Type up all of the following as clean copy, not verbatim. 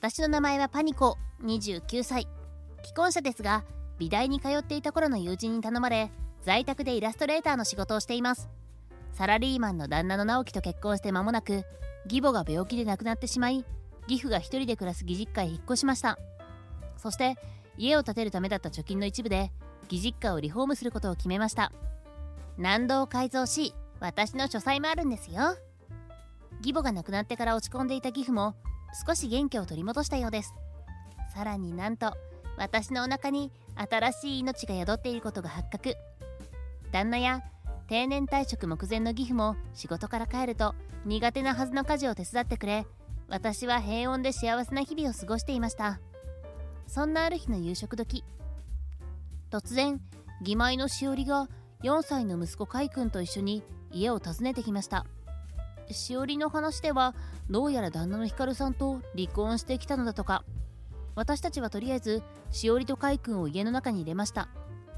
私の名前はパニコ、29歳。既婚者ですが、美大に通っていた頃の友人に頼まれ、在宅でイラストレーターの仕事をしています。サラリーマンの旦那の直樹と結婚して間もなく、義母が病気で亡くなってしまい、義父が一人で暮らす義実家へ引っ越しました。そして家を建てるためだった貯金の一部で義実家をリフォームすることを決めました。納戸を改造し、私の書斎もあるんですよ。義母が亡くなってから落ち込んでいた義父も少し元気を取り戻したようです。さらになんと私のお腹に新しい命が宿っていることが発覚。旦那や定年退職目前の義父も仕事から帰ると苦手なはずの家事を手伝ってくれ、私は平穏で幸せな日々を過ごしていました。そんなある日の夕食時、突然義妹のしおりが4歳の息子海君と一緒に家を訪ねてきました。しおりの話ではどうやら旦那のひかるさんと離婚してきたのだとか。私たちはとりあえずしおりと海君を家の中に入れました。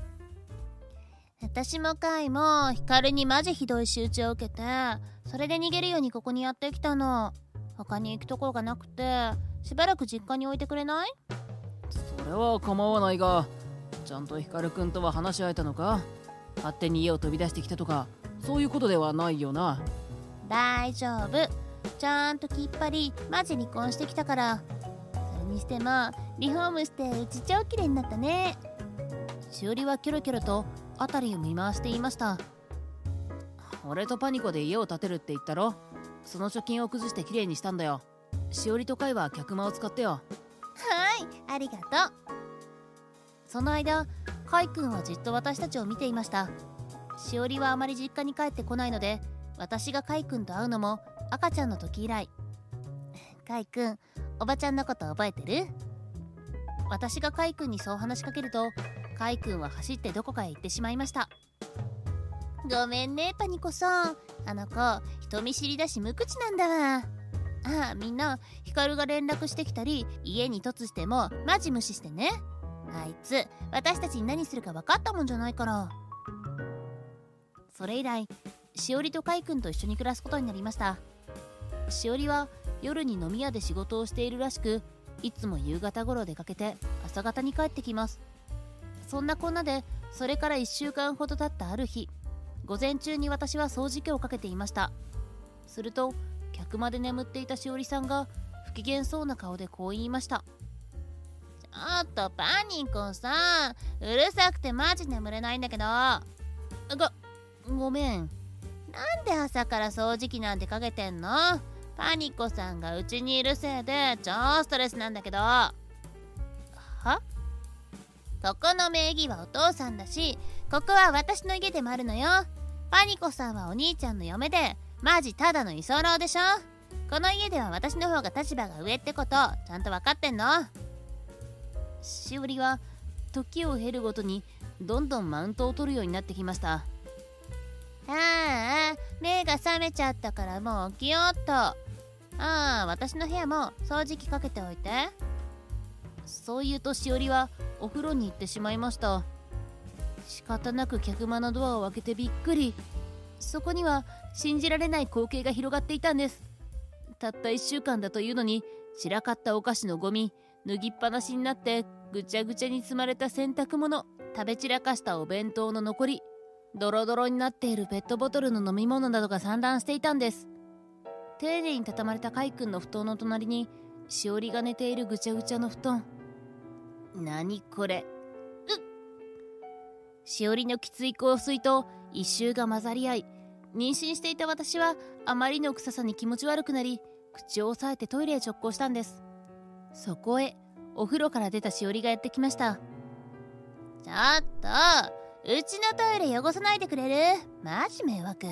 私も海もひかるにマジひどい仕打ちを受けて、それで逃げるようにここにやってきたの。他に行くところがなくて、しばらく実家に置いてくれない？ それは構わないが、ちゃんとひかるくんとは話し合えたのか？勝手に家を飛び出してきたとかそういうことではないよな？ 大丈夫、ちゃんときっぱりマジ離婚してきたから。それにしてもリフォームしてうち超綺麗になったね。しおりはキョロキョロと辺りを見回していました。 俺とパニコで家を建てるって言ったろ。その貯金を崩して綺麗にしたんだよ。しおりとカイは客間を使ってよ。 はい、ありがとう。その間カイ君はじっと私たちを見ていました。しおりはあまり実家に帰ってこないので、私がカイ君と会うのも赤ちゃんの時以来。カイ君、おばちゃんのこと覚えてる？私がカイ君にそう話しかけると、カイ君は走ってどこかへ行ってしまいました。ごめんねパニコさん、あの子人見知りだし無口なんだわ。ああ、みんなヒカルが連絡してきたり家に凸してもマジ無視してね。あいつ私たちに何するか分かったもんじゃないから。それ以来しおりとカイ君と一緒に暮らすことになりました。しおりは夜に飲み屋で仕事をしているらしく、いつも夕方頃出かけて朝方に帰ってきます。そんなこんなでそれから1週間ほど経ったある日、午前中に私は掃除機をかけていました。すると客間で眠っていたしおりさんが不機嫌そうな顔でこう言いました。ちょっとパニコさん、うるさくてマジ眠れないんだけど。ごめん。なんで朝から掃除機なんてかけてんの？パニコさんがうちにいるせいで超ストレスなんだけど。は？ここの名義はお父さんだし、ここは私の家でもあるのよ。パニコさんはお兄ちゃんの嫁で、マジただの居候でしょ。この家では私の方が立場が上ってことちゃんと分かってんの？しおりは時を経るごとにどんどんマウントを取るようになってきました。ああ、目が覚めちゃったからもう起きようっと。ああ、私の部屋も掃除機かけておいて。そう言うとしおりはお風呂に行ってしまいました。仕方なく客間のドアを開けてびっくり。そこには信じられない光景が広がっていたんです。たった1週間だというのに、散らかったお菓子のゴミ、脱ぎっぱなしになってぐちゃぐちゃに積まれた洗濯物、食べ散らかしたお弁当の残り、ドロドロになっているペットボトルの飲み物などが散乱していたんです。丁寧に畳まれたカイ君の布団の隣にしおりが寝ているぐちゃぐちゃの布団。何これ。しおりのきつい香水と異臭が混ざり合い、妊娠していた私はあまりの臭さに気持ち悪くなり、口を押さえてトイレへ直行したんです。そこへお風呂から出たしおりがやってきました。ちょっと、うちのトイレ汚さないでくれる？マジ迷惑。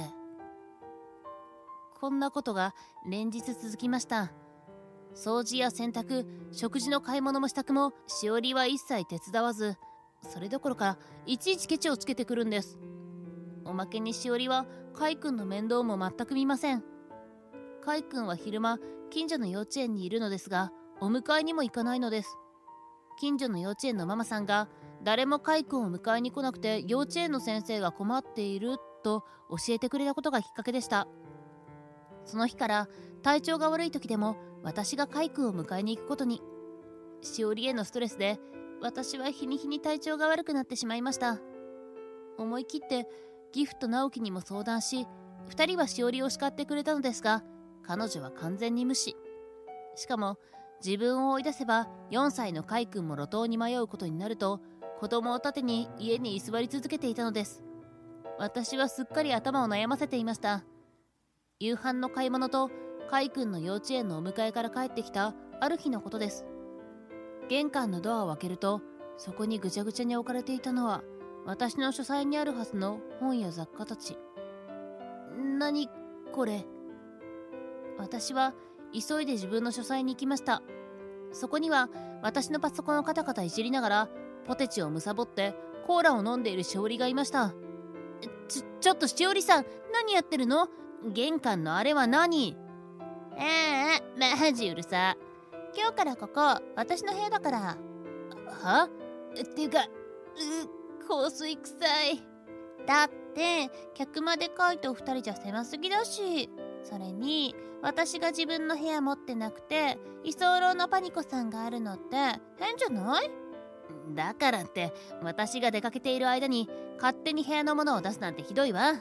こんなことが連日続きました。掃除や洗濯、食事の買い物も支度もしおりは一切手伝わず、それどころかいちいちケチをつけてくるんです。おまけにしおりはカイ君の面倒も全く見ません。カイ君は昼間近所の幼稚園にいるのですが、お迎えにも行かないのです。近所の幼稚園のママさんが誰もカイ君を迎えに来なくて幼稚園の先生が困っていると教えてくれたことがきっかけでした。その日から体調が悪い時でも私がカイ君を迎えに行くことに。しおりへのストレスで私は日に日に体調が悪くなってしまいました。思い切ってギフと直樹にも相談し、2人はしおりを叱ってくれたのですが、彼女は完全に無視。しかも自分を追い出せば4歳のカイ君も路頭に迷うことになると、子供を盾に家に居座り続けていたのです。私はすっかり頭を悩ませていました。夕飯の買い物とカイ君の幼稚園のお迎えから帰ってきたある日のことです。玄関のドアを開けると、そこにぐちゃぐちゃに置かれていたのは私の書斎にあるはずの本や雑貨たち。何これ。私は急いで自分の書斎に行きました。そこには私のパソコンをカタカタいじりながらポテチをむさぼってコーラを飲んでいるしおりがいました。ちょっとしおりさん、何やってるの？玄関のあれは何？マジうるさ。今日からここ私の部屋だから。は？っていうか、香水臭い。だって客まで書いてお二人じゃ狭すぎだし。それに私が自分の部屋持ってなくて居候のパニコさんがあるのって変じゃない？だからって私が出かけている間に勝手に部屋のものを出すなんてひどいわ。もう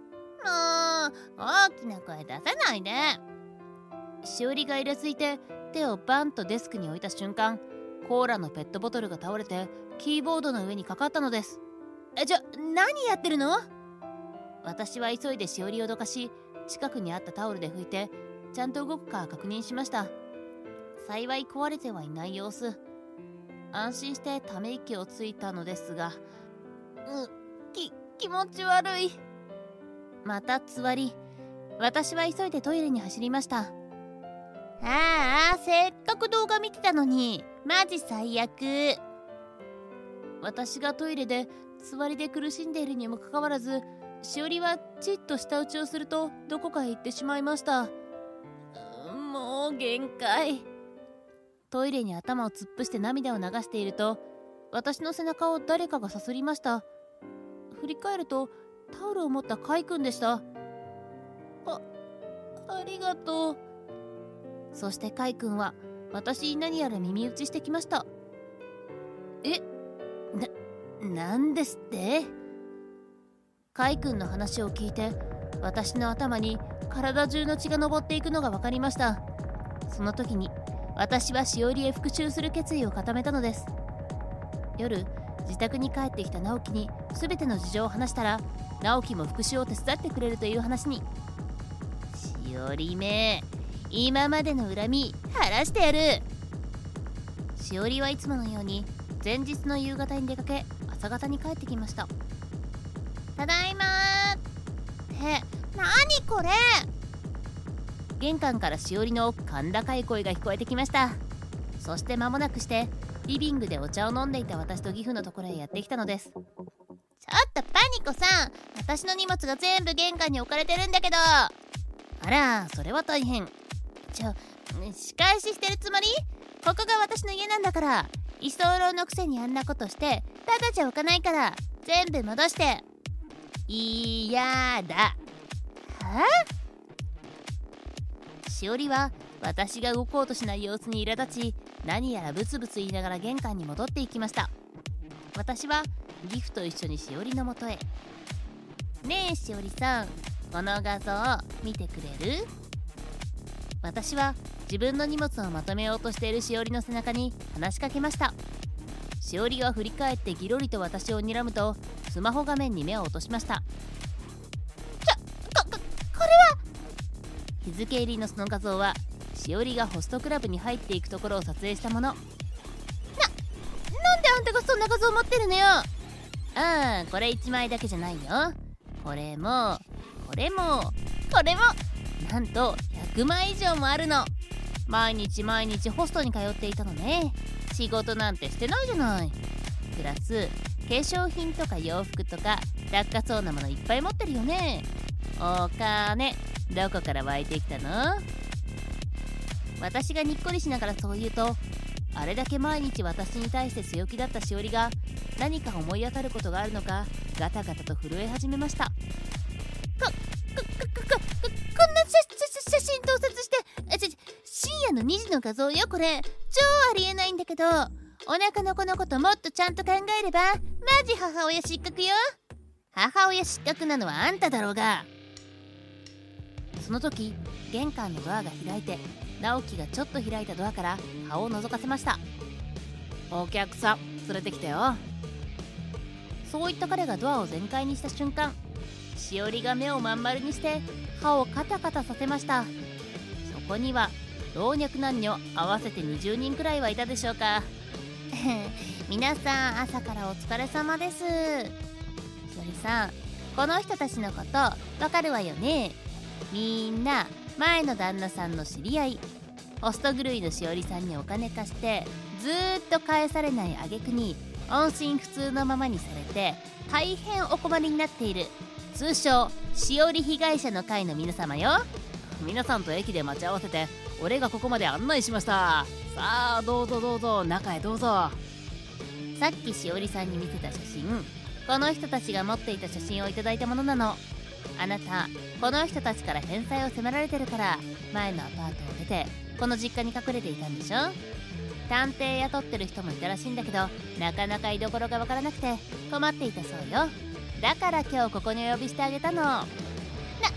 大きな声出さないで。しおりがイラついて手をバンとデスクに置いた瞬間、コーラのペットボトルが倒れてキーボードの上にかかったのです。何やってるの？私は急いでしおりをどかし、近くにあったタオルで拭いてちゃんと動くか確認しました。幸い壊れてはいない様子。安心してため息をついたのですが、気持ち悪い。またつわり、私は急いでトイレに走りました。せっかく動画見てたのに、マジ最悪。私がトイレでつわりで苦しんでいるにもかかわらず、しおりはじっと舌打ちをするとどこかへ行ってしまいました。もう限界。トイレに頭を突っ伏して涙を流していると、私の背中を誰かがさすりました。振り返るとタオルを持ったカイ君でした。ありがとう。そしてカイ君は私に何やら耳打ちしてきました。なんですって？カイ君の話を聞いて、私の頭に体中の血が上っていくのが分かりました。その時に私はしおりへ復讐する決意を固めたのです。夜、自宅に帰ってきた直樹に全ての事情を話したら、直樹も復讐を手伝ってくれるという話に。しおりめ、今までの恨み晴らしてやる。しおりはいつものように前日の夕方に出かけ、朝方に帰ってきました。ただいまーって何これ。玄関からしおりの甲高い声が聞こえてきました。そして間もなくしてリビングでお茶を飲んでいた私と義父のところへやってきたのです。ちょっとパニコさん、私の荷物が全部玄関に置かれてるんだけど。あら、それは大変。仕返ししてるつもり？ここが私の家なんだから。居候のくせにあんなことしてただじゃ置かないから、全部戻して。いやだ。は？しおりは私が動こうとしない様子に苛立ち、何やらブツブツ言いながら玄関に戻っていきました。私はギフと一緒にしおりのもとへ。ねえしおりさん、この画像見てくれる？私は自分の荷物をまとめようとしているしおりの背中に話しかけました。しおりは振り返ってギロリと私を睨むと、スマホ画面に目を落としました。これは？日付入りのその画像はしおりがホストクラブに入っていくところを撮影したもの。なんであんたがそんな画像を持ってるのよ。これ1枚だけじゃないよ。これもこれもこれも、なんと100枚以上もあるの。毎日ホストに通っていたのね。仕事なんてしてないじゃない。プラス化粧品とか洋服とか高そうなものいっぱい持ってるよね。お金どこから湧いてきたの？私がにっこりしながらそう言うと、あれだけ毎日私に対して強気だったしおりが何か思い当たることがあるのか、ガタガタと震え始めました。こんな写真盗撮して、深夜の 2児の画像よこれ。超ありえないんだけど。お腹の子のこともっとちゃんと考えればマジ母親失格よ。母親失格なのはあんただろうが。その時玄関のドアが開いて、直樹がちょっと開いたドアから顔を覗かせました。お客さん連れてきたよ。そう言った彼がドアを全開にした瞬間、しおりが目をまん丸にして歯をカタカタさせました。そこには老若男女合わせて20人くらいはいたでしょうか。皆さん朝からお疲れ様です。しおりさん、この人たちのことわかるわよね。みんな前の旦那さんの知り合い。ホスト狂いのしおりさんにお金貸してずーっと返されない挙句に音信不通のままにされて大変お困りになっている、通称しおり被害者の会の皆様よ。 皆さんと駅で待ち合わせて俺がここまで案内しました。さあどうぞどうぞ中へどうぞ。 さっきしおりさんに見せた写真、この人たちが持っていた写真をいただいたものなの。あなたこの人たちから返済を迫られてるから前のアパートを出てこの実家に隠れていたんでしょ。探偵雇ってる人もいたらしいんだけど、なかなか居所がわからなくて困っていたそうよ。だから今日ここにお呼びしてあげたの。なんでどうや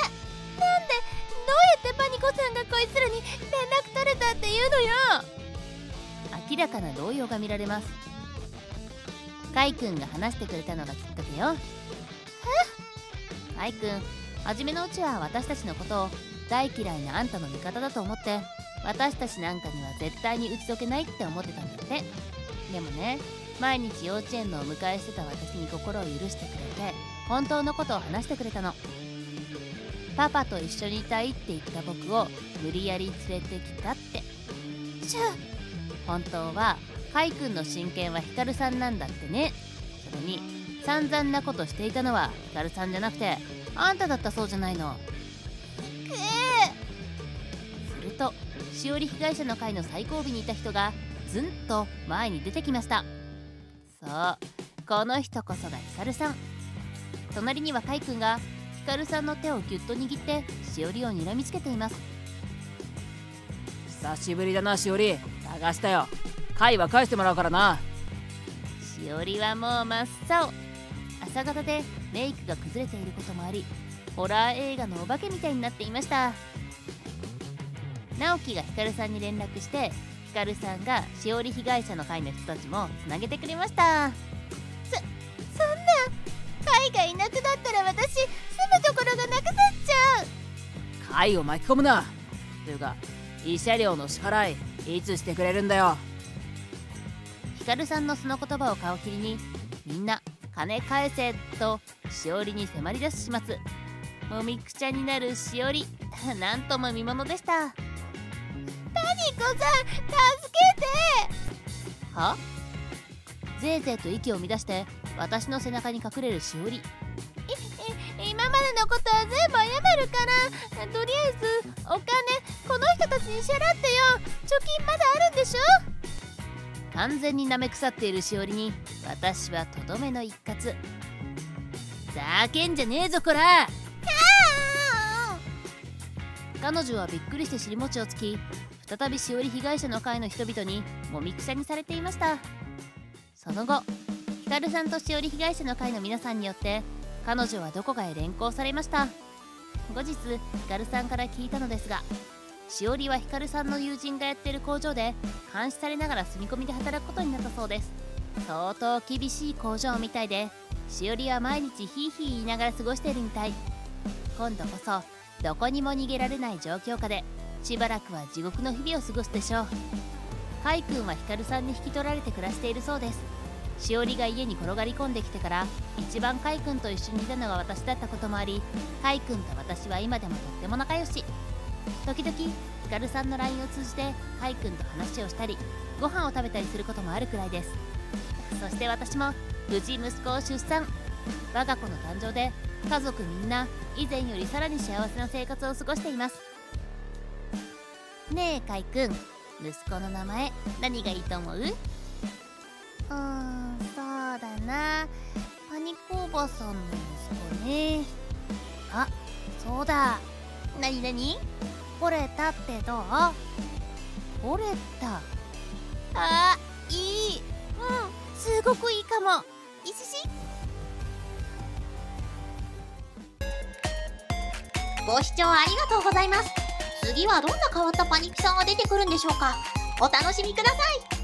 ってパニコさんがこいつらに連絡取れたっていうのよ。明らかな動揺が見られます。カイ君が話してくれたのがきっかけよ。カイ君、初めのうちは私たちのことを大嫌いなあんたの味方だと思って私たちなんかには絶対に打ち解けないって思ってたんだって。でもね、毎日幼稚園のお迎えしてた私に心を許してくれて本当のことを話してくれたの。パパと一緒にいたいって言った僕を無理やり連れてきたって。本当はカイ君の親権はヒカルさんなんだってね。それに散々なことしていたのはヒカルさんじゃなくてあんただったそうじゃないの。するとしおり被害者の会の最後尾にいた人がずんと前に出てきました。そう、この人こそがヒカルさん。隣にはカイ君がヒカルさんの手をぎゅっと握ってしおりを睨みつけています。 久しぶりだなしおり、探したよ。会は返してもらうからな。 しおりはもう真っ青。朝方でメイクが崩れていることもあり、ホラー映画のお化けみたいになっていました。直樹がヒカルさんに連絡してヒカルさんがしおり被害者の会の人たちもつなげてくれました。そんな、会がいなくなったら私住むところがなくなっちゃう。 会を巻き込むな。というか慰謝料の支払いいつしてくれるんだよ。 ヒカルさんのその言葉を皮切りにみんな金返せとしおりに迫り出す始末。もみくちゃになるしおり、なんとも見ものでした。パニコさん助けて。は？ぜいぜいと息を乱して私の背中に隠れるしおり。今までのことは全部謝るから、とりあえずお金この人たちに支払ってよ。貯金まだあるんでしょ。完全に舐め腐っているしおりに私はとどめの一括。ざけんじゃねえぞこら。彼女はびっくりして尻餅をつき、再びしおり被害者の会の人々にもみくちゃにされていました。その後ヒカルさんとしおり被害者の会の皆さんによって彼女はどこかへ連行されました。後日ヒカルさんから聞いたのですが、しおりはヒカルさんの友人がやってる工場で監視されながら住み込みで働くことになったそうです。相当厳しい工場みたいで、しおりは毎日ヒーヒー言いながら過ごしているみたい。今度こそどこにも逃げられない状況下でしばらくは地獄の日々を過ごすでしょう。カイ君はヒカルさんに引き取られて暮らしているそうです。しおりが家に転がり込んできてから一番カイ君と一緒にいたのが私だったこともあり、カイ君と私は今でもとっても仲良し。時々ヒカルさんの LINE を通じてカイ君と話をしたりご飯を食べたりすることもあるくらいです。そして私も無事息子を出産。我が子の誕生で家族みんな以前よりさらに幸せな生活を過ごしています。ねえカイ君、息子の名前何がいいと思う？そうだな、パニコおばさんの息子ね。あ、そうだ。なになに？これ立ってどう？ 折れた。あー、いい。すごくいいかも。いしし。 ご視聴ありがとうございます。次はどんな変わったパニキさんが出てくるんでしょうか。お楽しみください。